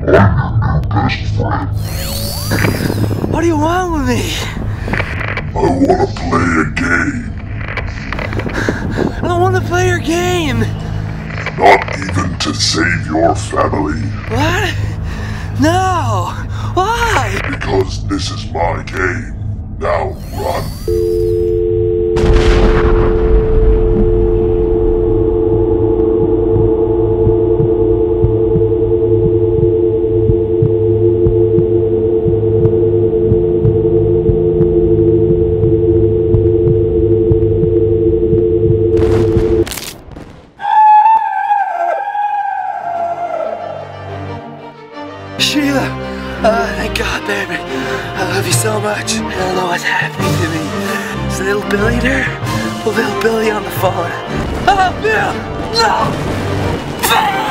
best friend. What do you want with me? I wanna play a game. I don't want to play your game. Not even to save your family. What? No. Why? Because this is my game. Now run. Sheila, thank God, baby. I love you so much. I don't know what's happening to me. Is little Billy there? Little Billy on the phone. Oh, Bill! No!